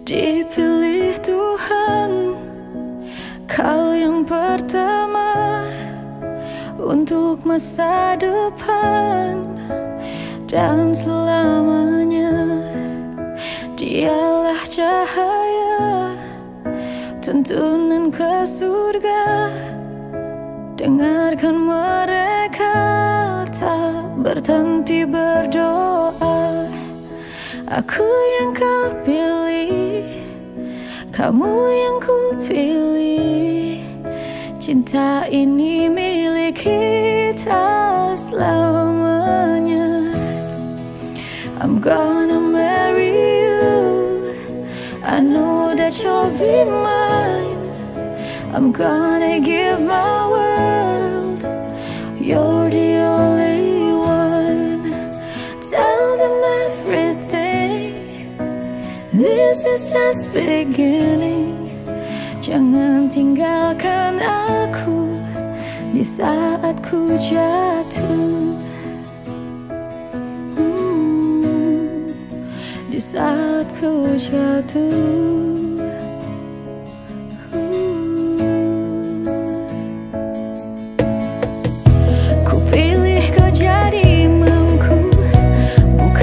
Dipilih Tuhan, kau yang pertama untuk masa depan dan selamanya. Dialah cahaya tuntunan ke surga. Dengarkan mereka tak berhenti berdoa. Aku yang kau pilih, kamu yang ku pilih. Cinta ini milik kita selamanya. I'm gonna marry you, I know that you'll be mine. I'm gonna give my world, you're the only one. Tell them everything, this is just beginning. Jangan tinggalkan aku di saat ku jatuh, di saat ku jatuh. Ku pilih kau jadi imamku, bukan.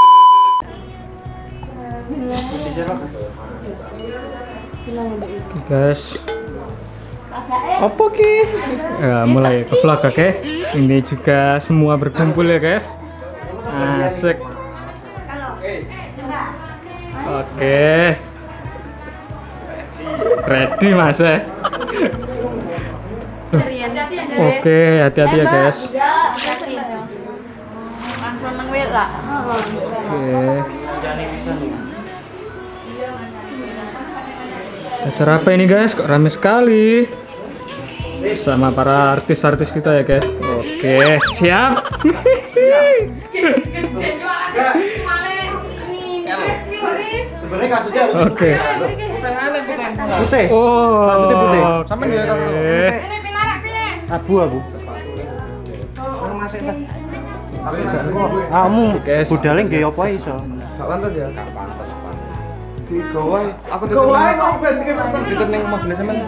Oke guys, apa ki? Ya, mulai ke vlog oke. Ini juga semua berkumpul ya guys. Asik. Oke. Ready mas ya? Oke, hati-hati ya guys. Oke. Acara apa ini guys? Kok rame sekali sama para artis-artis kita ya guys. Oke, siap. Oke. Putih. Oh. Maksudnya putih. Sampai dia kan. Ini pinarak piye? Abu. Kamu guys, budale nggih apa iso? Gak pantas ya? Gak pantas. Digawai, aku digawai kok ben iki diter ning omah gene sampean.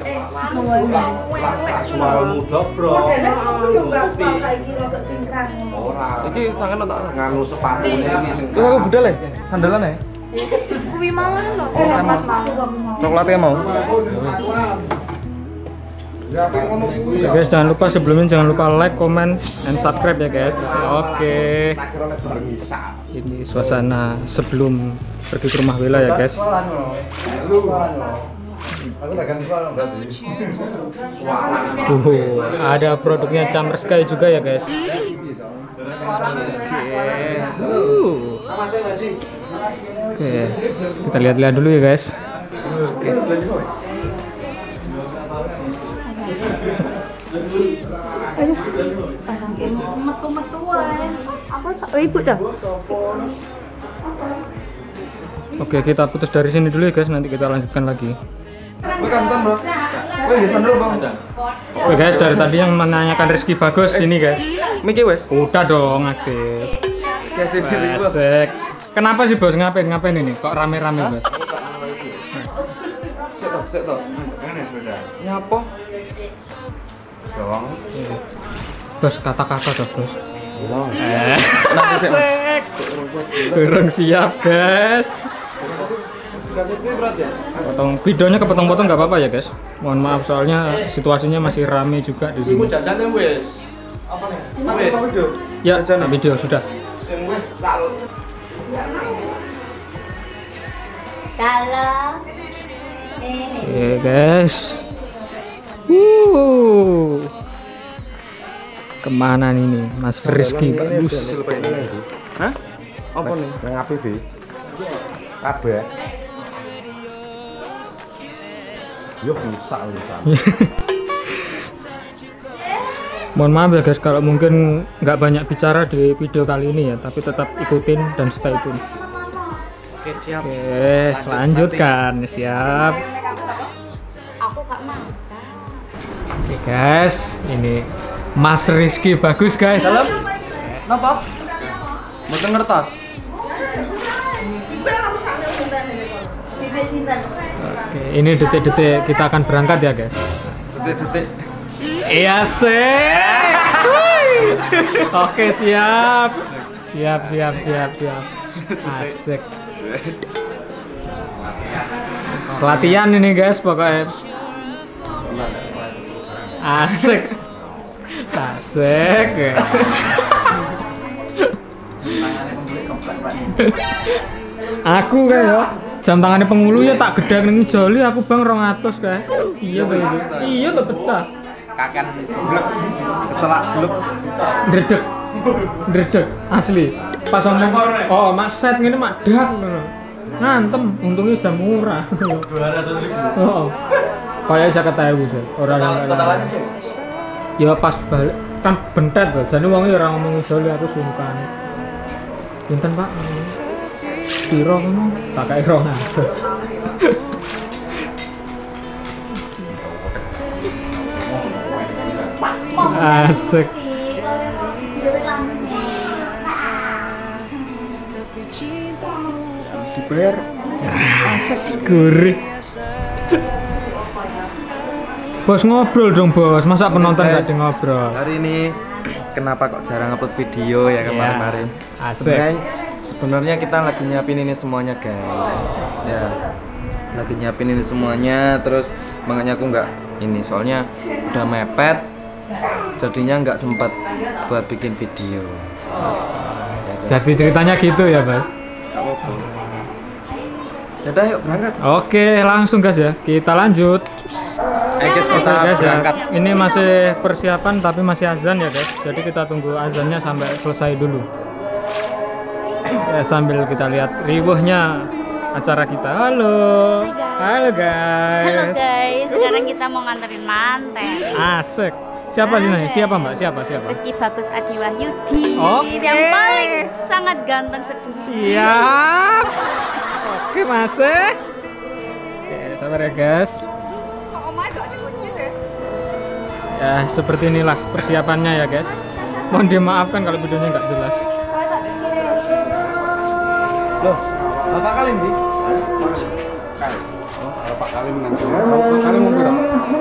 Suaramu dobro. Ora. Iki sangen tak nganu sepatune iki sing. Terus aku budal ya? Sandalane. Kuwi mau lho. Coklatnya mau. Ya guys, jangan lupa sebelumnya jangan lupa like, comment, and subscribe ya guys. Oke. Ini suasana sebelum pergi ke rumah Bella ya guys. Ada produknya Camr Sky juga ya guys. Oke, kita lihat-lihat dulu ya guys. Oke, kita putus dari sini dulu ya guys, nanti kita lanjutkan lagi. Oke guys, dari tadi yang menanyakan Rizky Bagus ini guys. Miki wes? Udah dong, aktif. Asik. Kenapa sih bos ngapain ini? Kok rame-rame bos? Sik toh. Ini apa? Doang. Bos kata-kata dong bos. Kurang siap guys. Potong videonya kepotong-potong nggak apa-apa ya guys. Mohon maaf soalnya situasinya masih rame juga di sini. Apa nih? Ya, video sudah. Kalau oke guys. Kemana ini Mas Rizky Bagus? Hah? Apa nih? Yang api sih? Kabeh. Yo bisa. Mohon maaf ya guys kalau mungkin nggak banyak bicara di video kali ini ya, tapi tetap ikutin dan stay tune. Oke siap. Oke, lanjutkan. Siap. aku gak mau. Oke guys, ini Mas Rizky Bagus guys. Dalam? Napa? Mboten ngertos. Oke, ini detik-detik kita akan berangkat ya guys. Detik-detik. Iya sih. Oke siap. Siap. Asik. Latihan ini guys pokoknya. Asik. Aku kayak jam tangannya penghulu ya tak gedhe ning joli aku bang 200 kae. Iya kayak gitu. Iya lo pecah. Kakan gluk. Kecelak gluk. Dredeg asli. Pas ngomong oh mas set ngene mak dak ngono. Ngantem untungnya jam murah. 200. Oh. Kayak Jakarta gitu. Ora ya pas balik kan bentet lho. Jane wong ora ngomong joli aku sungkan. Pinten Pak? Piro ngono? Pakai 200. Asik. Dibayar. Asik gurih. Bos ngobrol dong bos, masa penonton gak ngobrol? Hari ini kenapa kok jarang upload video ya kemarin? Asik. Sebenarnya kita lagi nyiapin ini semuanya guys. Ya, lagi nyiapin ini semuanya. Terus makanya aku nggak ini soalnya udah mepet, jadinya nggak sempat buat bikin video. Jadi ceritanya gitu ya Bos? Yaudah yuk berangkat. Oke langsung guys ya, kita lanjut. Guys kita guys ya, berangkat. ini masih persiapan tapi masih azan ya guys. Jadi kita tunggu azannya sampai selesai dulu. Ya, sambil kita lihat riuhnya acara kita. Halo guys. Halo guys, sekarang kita mau nganterin manten. Asik. Siapa sih nih? Siapa Mbak? Siapa? Rizky Bagus Adi Wahyudi. Oke. Yang paling sangat ganteng sedunia. Siap. Oke masih. Oke sabar ya guys. Ya seperti inilah persiapannya ya guys. Mohon dimaafkan kalau videonya nggak jelas. Loh, berapa kali sih? Kali. Oh, berapa kali nanti? Berapa kali mau berapa?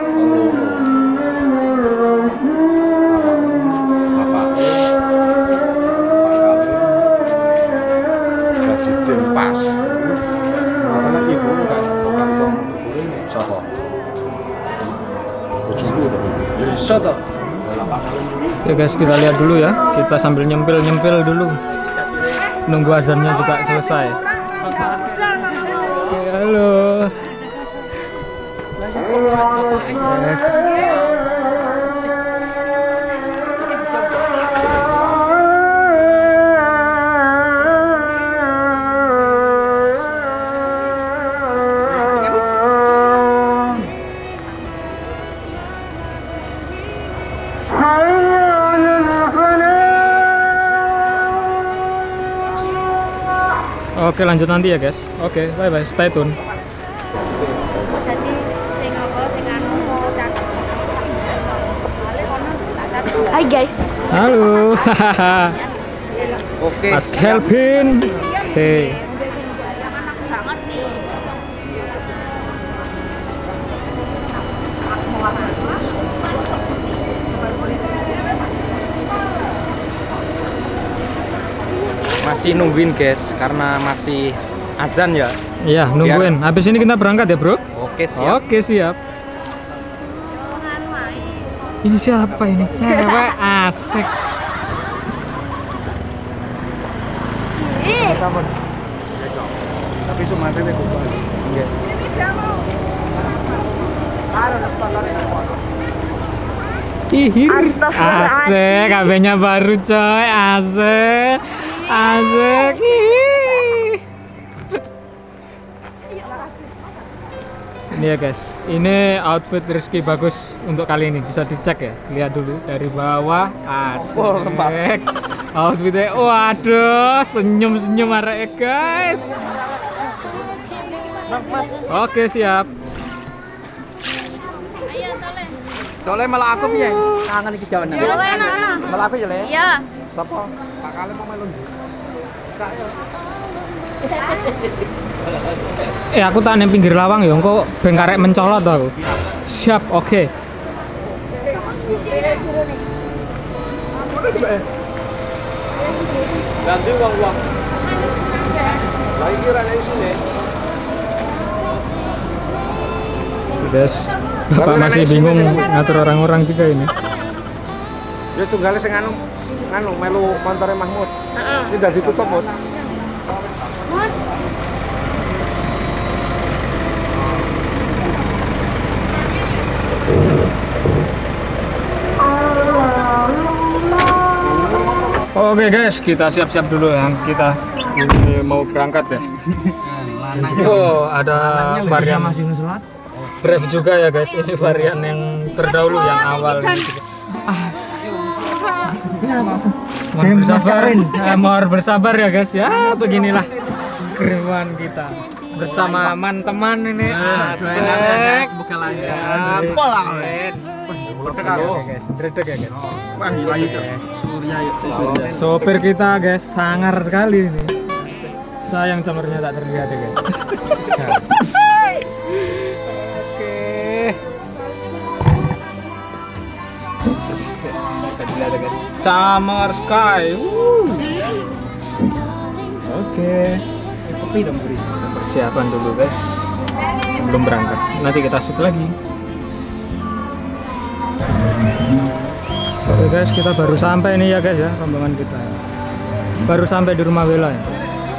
Apa? Gaji tempas. Masalah ibu kan langsung turun siapa? Bojoku tuh. Bisa tuh. Ya guys kita lihat dulu ya. Kita sambil nyempil dulu. Nunggu azannya juga selesai. Halo. Yes. Oke lanjut nanti ya guys. Oke bye bye, stay tune. Hai guys. Halo. Oke. Mas Kelvin. Hey. Masih nungguin guys karena masih azan ya. Iya nungguin. Habis ini kita berangkat ya bro. Oke siap. Oke siap. Ini siapa ini? Cewek asik. Tapi Sumatera itu kok. Nggih. Ihir. Asik, kabehnya baru coy. Asik. Asik. Ini ya guys, ini outfit Rizky Bagus untuk kali ini, bisa dicek ya, lihat dulu dari bawah. Asik. Outfitnya, waduh, senyum-senyum arek guys. Oke siap. Tole malah aku piye? Kangen iki jawane. Ya enak. Malah aku ya le. Iya. Sopo? Pak Kale mau melu. Aku tak neng pinggir lawang ya, kok ben karek mencolot aku. Siap, oke. Ganti uang-uang. Lagi kira nih sini. Guys, Bapak masih bingung ngatur orang-orang juga ini. Ya tunggalnya sing anu melu montore Mahmud. Ini udah ditutup, Mut. Oke guys, kita siap-siap dulu ya. Kita ini mau berangkat ya. Oh, ada varian Brave juga ya guys. Ini varian yang terdahulu yang awal. Mohon bersabar, mohon bersabar ya guys ya. Beginilah kerewan kita bersama teman-teman ini. Asik. Buka lagi. Pola. Dredeg ya guys. Wah, gila itu. Surya itu. Sopir kita guys sangar sekali ini. Sayang camernya tak terlihat ya guys. Bisa dilihat ya guys. Camar Sky. Oke. Persiapan dulu guys sebelum berangkat. Nanti kita shoot lagi. Oke guys, kita baru sampai nih ya guys ya, rombongan kita. Baru sampai di rumah Wela ya.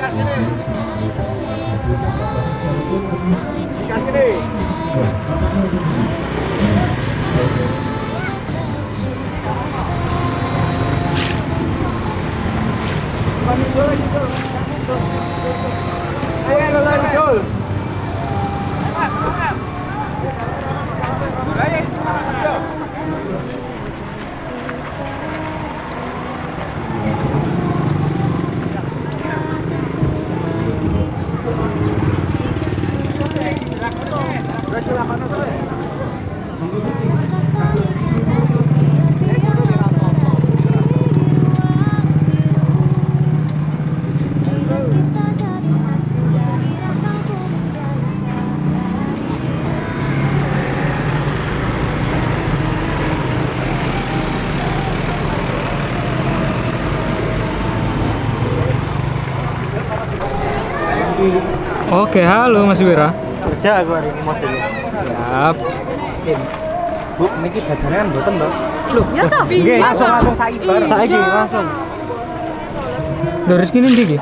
Oke, halo Mas Wira. Kerja aku hari ini modelnya. Siap. Bu, niki jajannya kan mboten, Mbak. Loh, ya toh? Nggih, langsung saiki bareng. Saiki langsung. Lho Rizky ini iki.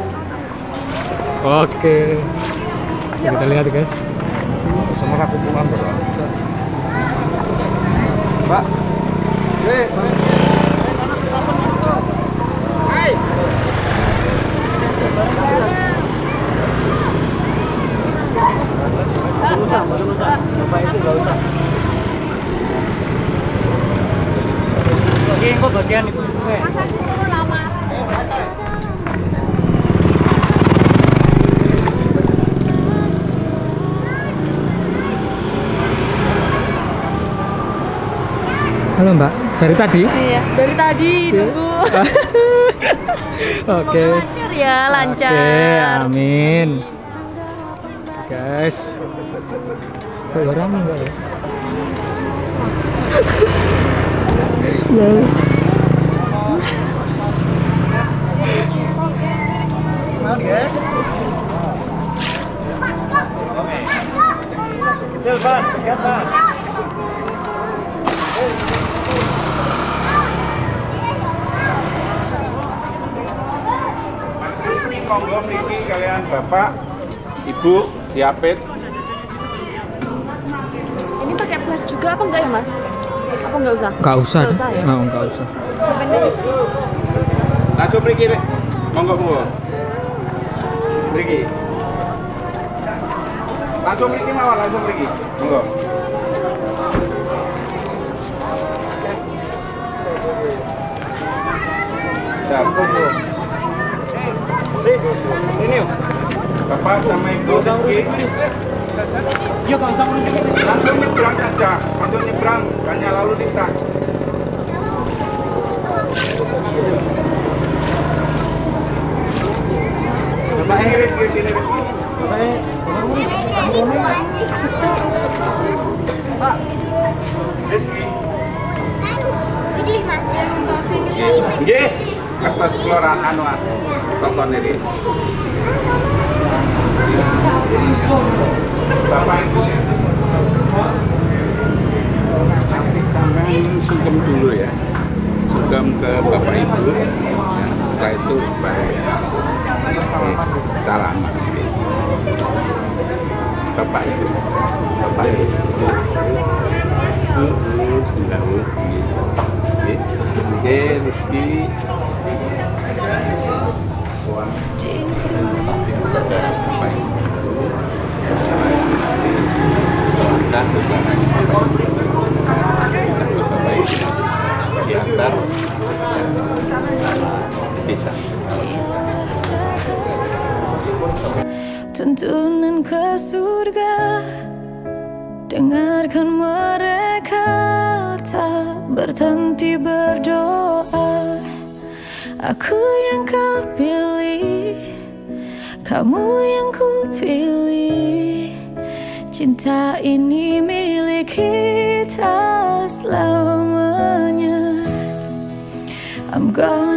Oke. Masih kita lihat guys. Semua aku pulang bro. Mbak. Oke, kok bagian itu. Halo Mbak, dari tadi? Iya, dari tadi nunggu. Oke. Lancar ya, lancar. Oke, amin. Guys. Kok ramai Mbak ya? Monggo mriki kalian Bapak, Ibu, diapit. Ini pakai flash juga apa enggak ya, Mas? Apa enggak usah? Enggak usah. Nggak usah ya? Enggak usah. Langsung mriki rek. Monggo monggo. Mriki. Langsung mriki mawon, langsung mriki. Monggo. Siap. Ini Bapak sama Ibu Rizky. Yuk, langsung Nyebrang saja, langsung nyebrang, hanya lalu lintas. Bapak Inggris Nggih, atas kelurahan anu tokon ini. Bapak Ibu sampai sungkem dulu ya. Sungkem ke Bapak Ibu. Ya, setelah itu baik. Salam. Bapak Ibu. Bapak Ibu. Oke, Rizky. Diantar bisa. Tuntunan ke surga, dengarkan mereka tak berhenti berdoa. Aku yang kau pilih, kamu yang ku pilih. Cinta ini milik kita selamanya. I'm gone.